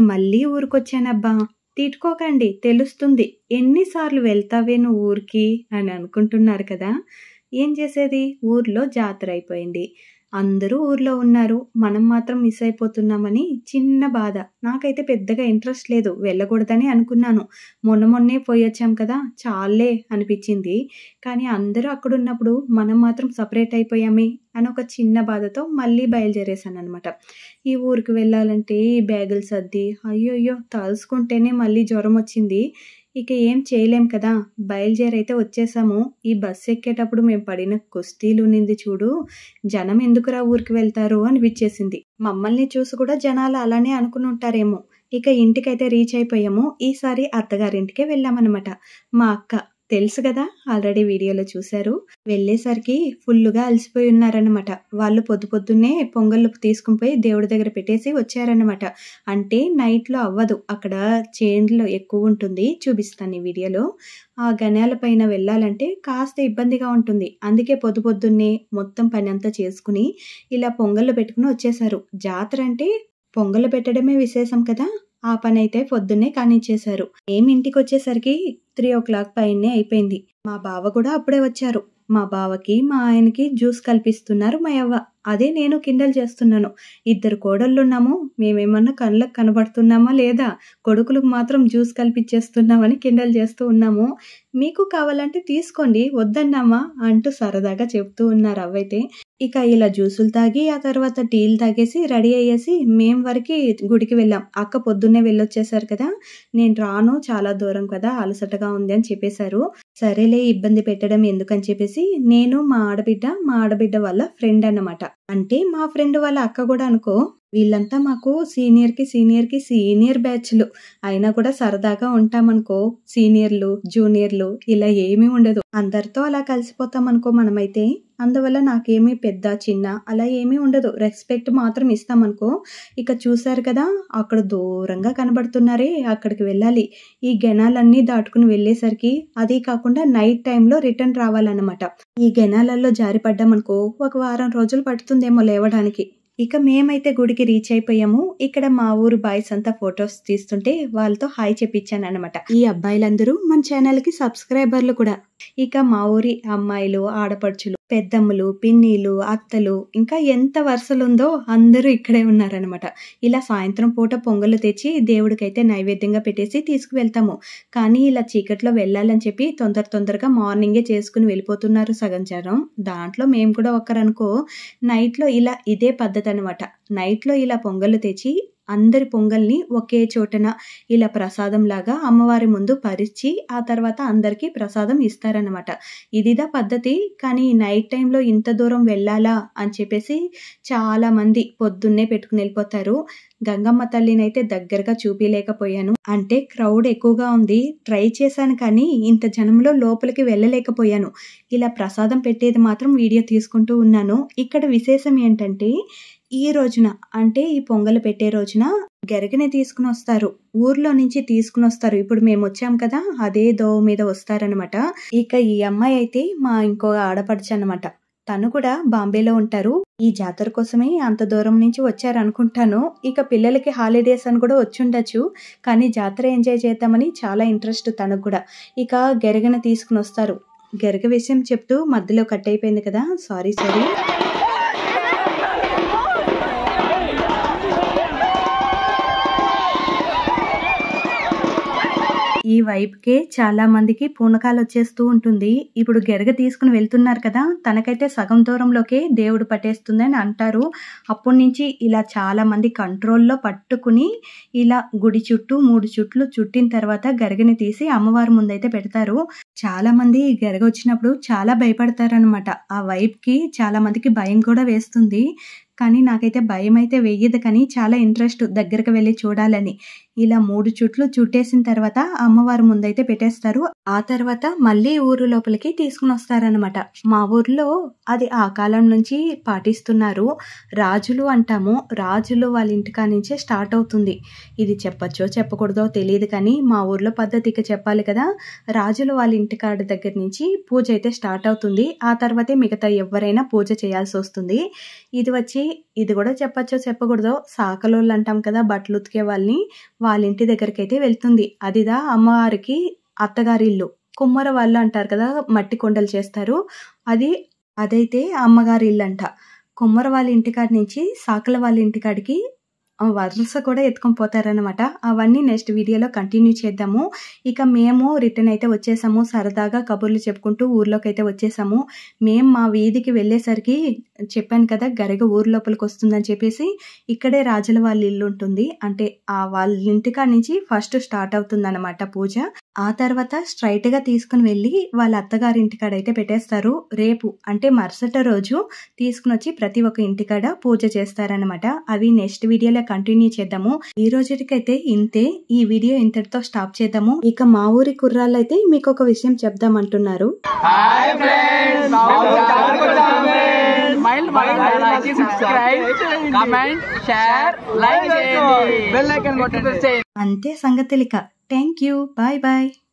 మళ్ళీ ఊరికొచ్చానబ్బా! తిట్టుకోకండి తెలుస్తుంది. ఎన్నిసార్లు వెళ్తావే నువ్వు ఊరికి అని అనుకుంటున్నారు కదా! ఏం చేసేది? ఊర్లో జాతర అయిపోయింది. అందరూ ఊర్లో ఉన్నారు. మనం మాత్రం మిస్ అయిపోతున్నామని చిన్న బాధ. నాకైతే పెద్దగా ఇంట్రెస్ట్ లేదు. వెళ్ళకూడదని అనుకున్నాను. మొన్నే పోయొచ్చాం కదా! చాల్లే అనిపిచ్చింది. కానీ అందరూ అక్కడున్నప్పుడు మనం మాత్రం సెపరేట్ అయిపోయామే అని ఒక చిన్న బాధతో మళ్ళీ బయలుదేరేశాననమాట. ఈ ఊరికి వెళ్ళాలంటే ఈ బ్యాగులు సర్ది అయ్యయ్యో! తలుసుకుంటేనే మళ్ళీ జ్వరమొచ్చింది. ఇక ఏం చేయలేం కదా! బయలుదేరైతే వచ్చేసాము. ఈ బస్సు ఎక్కేటప్పుడు మేము పడిన కుస్తీలునింది చూడు. జనం ఎందుకురా ఊరికి వెళ్తారు అనిపిచ్చేసింది. మమ్మల్ని చూసి కూడా జనాలు అలానే అనుకునుంటారేమో. ఇక ఇంటికైతే రీచ్ అయిపోయాము. ఈసారి అత్తగారింటికే వెళ్ళామనమాట. మా అక్క తెలుసు గదా! ఆల్రెడీ వీడియోలో చూశారు. వెళ్ళేసరికి ఫుల్లుగా అలసిపోయి ఉన్నారనమాట. వాళ్ళు పొద్దున్నే పొంగళ్ళు తీసుకొని పోయి దేవుడి దగ్గర పెట్టేసి వచ్చారనమాట. అంటే నైట్‌లో అవ్వదు. అక్కడ చేన్‌లో ఎక్కువుంటుంది. చూపిస్తాను ఈ వీడియోలో. ఆ గణాల పైన వెళ్ళాలంటే కాస్త ఇబ్బందిగా ఉంటుంది. అందుకే పొద్దున్నే మొత్తం పనంతా చేసుకుని ఇలా పొంగళ్ళు పెట్టుకొని వచ్చేశారు. జాతర అంటే పొంగళ్ళు పెట్టడమే విశేషం కదా! ఆ పనైతే పొద్దున్నే కానిచ్చేశారు. ఇంటికొచ్చేసరికి 3:00 పైనే అయిపోయింది. మా బావ కూడా అప్పుడే వచ్చారు. మా బావకి, మా ఆయనకి జ్యూస్ కల్పిస్తున్నారు మా యవ్వ. అదే నేను కిండల్ చేస్తున్నాను. ఇద్దరు కోడళ్ళున్నాము. మేమేమన్నా కళ్ళకి కనబడుతున్నామా లేదా? కొడుకులకు మాత్రం జ్యూస్ కల్పించేస్తున్నామని కిండల్ చేస్తూ ఉన్నాము. మీకు కావాలంటే తీసుకోండి వద్దన్నామా అంటూ సరదాగా చెప్తూ ఉన్నారు అవ్వైతే. ఇక ఇలా జ్యూసులు తాగి ఆ తర్వాత టీలు తాగేసి రెడీ అయ్యేసి మేము వరకి గుడికి వెళ్ళాం. అక్క పొద్దున్నే వెళ్ళొచ్చేసారు కదా! నేను రాను చాలా దూరం కదా! అలసటగా ఉంది అని చెప్పేశారు. సరేలే ఇబ్బంది పెట్టడం ఎందుకని చెప్పేసి నేను మా ఆడబిడ్డ వాళ్ళ ఫ్రెండ్ అన్నమాట. అంటే మా ఫ్రెండ్ వాళ్ళ అక్క కూడా అనుకో. వీళ్ళంతా మాకు సీనియర్ బ్యాచ్‌లు. అయినా కూడా సరదాగా ఉంటామనుకో. సీనియర్‌లు, జూనియర్‌లు ఇలా ఏమీ ఉండదు. అందరితో అలా కలిసిపోతామనుకో మనమైతే. అందువల్ల నాకేమీ పెద్ద, చిన్న అలా ఏమీ ఉండదు. రెస్పెక్ట్ మాత్రం ఇస్తామనుకో. ఇక చూసారు కదా! అక్కడ దూరంగా కనబడుతున్నారే అక్కడికి వెళ్ళాలి. ఈ గెనాలన్నీ దాటుకుని వెళ్ళేసరికి అదీ కాకుండా నైట్ టైంలో రిటర్న్ రావాలన్నమాట. ఈ గెనాలల్లో జారి పడ్డామనుకో ఒక వారం రోజులు పడుతుందేమో లేవడానికి. ఇక మేమైతే గుడికి రీచ్ అయిపోయాము. ఇక్కడ మా ఊరు బాయ్స్ అంతా ఫోటోస్ తీస్తుంటే వాళ్ళతో హాయ్ చెప్పించానన్నమాట. ఈ అబ్బాయిలందరూ మన ఛానల్‌కి సబ్స్క్రైబర్లు కూడా. ఇక మా ఊరి అమ్మాయిలు, ఆడపడుచులు, పెద్దమ్మలు, పిన్నిలు, అత్తలు ఇంకా ఎంత వరుసలుందో అందరూ ఇక్కడే ఉన్నారనమాట. ఇలా సాయంత్రం పూట పొంగలు తెచ్చి దేవుడికైతే నైవేద్యంగా పెట్టేసి తీసుకువెళ్తాము. కానీ ఇలా చీకట్లో వెళ్ళాలని చెప్పి తొందరగా మార్నింగే చేసుకుని వెళ్ళిపోతున్నారు సగం జనం. దాంట్లో మేము కూడా ఒకరనుకో. నైట్‌లో ఇలా ఇదే పద్ధతనమాట. నైట్‌లో ఇలా పొంగళ్ళు తెచ్చి అందరి పొంగల్ని ఒకే చోటన ఇలా ప్రసాదంలాగా అమ్మవారి ముందు పరిచి ఆ తర్వాత అందరికీ ప్రసాదం ఇస్తారనమాట. ఇదిదా పద్ధతి. కానీ నైట్ టైంలో ఇంత దూరం వెళ్ళాలా అని చెప్పేసి చాలామంది పొద్దున్నే పెట్టుకుని వెళ్ళిపోతారు. గంగమ్మ తల్లినైతే దగ్గరగా చూపిలేకపోయాను. అంటే క్రౌడ్ ఎక్కువగా ఉంది. ట్రై చేశాను కానీ ఇంత జనంలో లోపలికి వెళ్ళలేకపోయాను. ఇలా ప్రసాదం పెట్టేది మాత్రం వీడియో తీసుకుంటూ ఉన్నాను. ఇక్కడ విశేషం ఏంటంటే ఈ రోజున అంటే ఈ పొంగలు పెట్టే రోజున గరిగని తీసుకునొస్తారు. ఊర్లో నుంచి తీసుకునొస్తారు. ఇప్పుడు మేమొచ్చాం కదా! అదే దోవ మీద వస్తారనమాట. ఇక ఈ అమ్మాయి అయితే మా ఇంకో ఆడపడుచు అనమాట. తను కూడా బాంబేలో ఉంటారు. ఈ జాతర కోసమే అంత దూరం నుంచి వచ్చారనుకుంటాను. ఇక పిల్లలకి హాలిడేస్ అని కూడా వచ్చుండొచ్చు. కానీ జాతర ఎంజాయ్ చేద్దామని చాలా ఇంట్రెస్ట్ తనకు కూడా. ఇక గరిగన తీసుకునొస్తారు. గరిగ విషయం చెప్తూ మధ్యలో కట్ అయిపోయింది కదా! సారీ. ఈ వైపుకే చాలా మందికి పూనకాలు వచ్చేస్తూ ఉంటుంది. ఇప్పుడు గెరగ తీసుకుని వెళ్తున్నారు కదా! తనకైతే సగం దూరంలోకే దేవుడు పట్టేస్తుందని అంటారు. అప్పటి నుంచి ఇలా చాలా మంది కంట్రోల్‌లో పట్టుకుని ఇలా గుడి చుట్టూ 3 చుట్లు చుట్టిన తర్వాత గరిగని తీసి అమ్మవారి ముందైతే పెడతారు. చాలా మంది గెరగ వచ్చినప్పుడు చాలా భయపడతారనమాట. ఆ వైపుకి చాలా మందికి భయం కూడా వేస్తుంది. కానీ నాకైతే భయమైతే వెయ్యదు కానీ చాలా ఇంట్రెస్ట్ దగ్గరికి వెళ్ళి చూడాలని. ఇలా 3 చుట్లు చుట్టేసిన తర్వాత అమ్మవారి ముందైతే పెట్టేస్తారు. ఆ తర్వాత మళ్ళీ ఊరు లోపలికి తీసుకునొస్తారనమాట. మా ఊర్లో అది ఆ కాలం నుంచి పాటిస్తున్నారు. రాజులు అంటాము. రాజులు వాళ్ళ ఇంటికా నుంచే స్టార్ట్ అవుతుంది. ఇది చెప్పచ్చో చెప్పకూడదో తెలియదు కానీ మా ఊర్లో పద్ధతికి చెప్పాలి కదా! రాజులు వాళ్ళ ఇంటికాడ దగ్గర నుంచి పూజ అయితే స్టార్ట్ అవుతుంది. ఆ తర్వాతే మిగతా ఎవరైనా పూజ చేయాల్సి వస్తుంది. ఇది కూడా చెప్పచ్చో చెప్పకూడదో, సాకలోళ్ళు అంటాం కదా, బట్టలు ఉతికే వాళ్ళ ఇంటి దగ్గరికి అయితే వెళ్తుంది. అదిదా అమ్మవారికి అత్తగారి ఇల్లు. కుమ్మర వాళ్ళు అంటారు కదా, మట్టి కొండలు చేస్తారు, అదైతే అమ్మగారి ఇల్లు అంట. కుమ్మర వాళ్ళ ఇంటికాడి నుంచి సాకల వాళ్ళ ఇంటికాడికి వరుస కూడా ఎత్తుకొని పోతారనమాట. అవన్నీ నెక్స్ట్ వీడియోలో కంటిన్యూ చేద్దాము. ఇక మేము రిటర్న్ అయితే వచ్చేసాము. సరదాగా కబుర్లు చెప్పుకుంటూ ఊర్లోకి అయితే వచ్చేసాము. మేము మా వీధికి వెళ్ళేసరికి చెప్పాను కదా, గరిగ ఊరు లోపలికి వస్తుందని చెప్పేసి ఇక్కడే రాజుల వాళ్ళ ఇల్లు ఉంటుంది. అంటే వాళ్ళ ఇంటికాడ నుంచి ఫస్ట్ స్టార్ట్ అవుతుంది అనమాట పూజ. ఆ తర్వాత స్ట్రైట్ గా తీసుకుని వెళ్ళి వాళ్ళ అత్తగారి ఇంటికాడ అయితే పెట్టేస్తారు. రేపు అంటే మరుసటి రోజు తీసుకుని వచ్చి ప్రతి ఒక్క ఇంటికాడ పూజ చేస్తారనమాట. అవి నెక్స్ట్ వీడియోలో కంటిన్యూ చేద్దాము. ఈ రోజుకైతే ఇంతే. ఈ వీడియో ఇంతటితో స్టాప్ చేద్దాము. ఇక మా ఊరి కుర్రాళ్ళు అయితే మీకు ఒక విషయం చెప్దామంటున్నారు. అంతే సంగతిలిక. Thank you. Bye bye.